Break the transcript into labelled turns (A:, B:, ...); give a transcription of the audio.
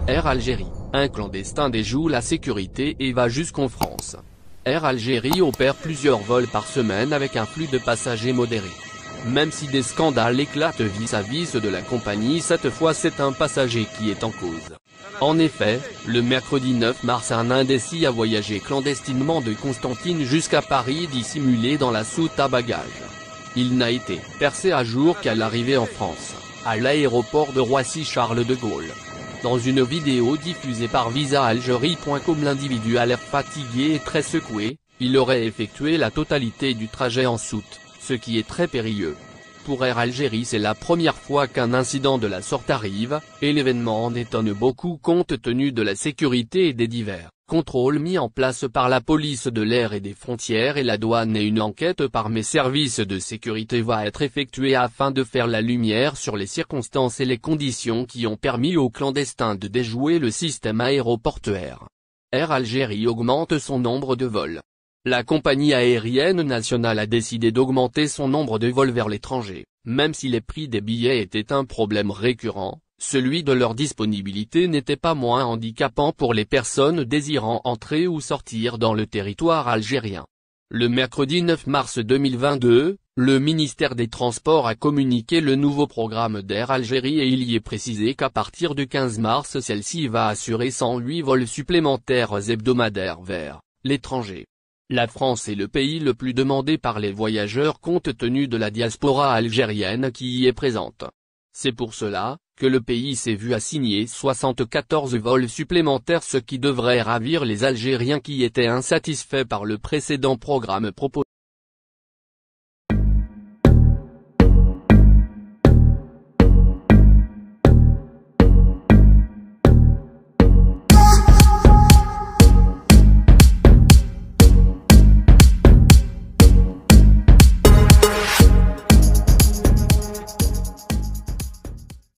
A: Air Algérie, un clandestin déjoue la sécurité et va jusqu'en France. Air Algérie opère plusieurs vols par semaine avec un flux de passagers modéré. Même si des scandales éclatent vis-à-vis de la compagnie, cette fois c'est un passager qui est en cause. En effet, le mercredi 9 mars un indécis a voyagé clandestinement de Constantine jusqu'à Paris dissimulé dans la soute à bagages. Il n'a été percé à jour qu'à l'arrivée en France, à l'aéroport de Roissy-Charles de Gaulle. Dans une vidéo diffusée par visaalgérie.com, l'individu a l'air fatigué et très secoué. Il aurait effectué la totalité du trajet en soute, ce qui est très périlleux. Pour Air Algérie, c'est la première fois qu'un incident de la sorte arrive, et l'événement en étonne beaucoup compte tenu de la sécurité et des divers contrôles mis en place par la police de l'air et des frontières et la douane, et une enquête par mes services de sécurité va être effectuée afin de faire la lumière sur les circonstances et les conditions qui ont permis aux clandestins de déjouer le système aéroportuaire. Air Algérie augmente son nombre de vols. La compagnie aérienne nationale a décidé d'augmenter son nombre de vols vers l'étranger, même si les prix des billets étaient un problème récurrent. Celui de leur disponibilité n'était pas moins handicapant pour les personnes désirant entrer ou sortir dans le territoire algérien. Le mercredi 9 mars 2022, le ministère des Transports a communiqué le nouveau programme d'Air Algérie et il y est précisé qu'à partir du 15 mars celle-ci va assurer 108 vols supplémentaires hebdomadaires vers l'étranger. La France est le pays le plus demandé par les voyageurs compte tenu de la diaspora algérienne qui y est présente. C'est pour cela que le pays s'est vu assigner 74 vols supplémentaires, ce qui devrait ravir les Algériens qui étaient insatisfaits par le précédent programme proposé.